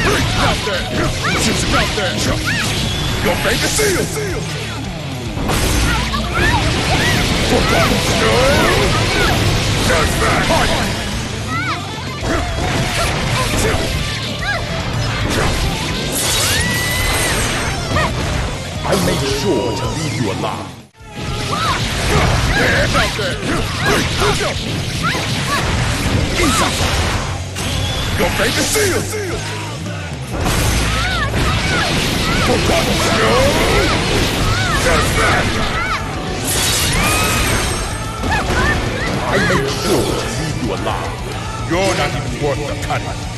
Out there! Out there! Your favorite seal! Just back! I made sure to leave you alive. Hands out there! Your favorite seal! Just back! I made sure to leave you alive. You're not even worth the cutting.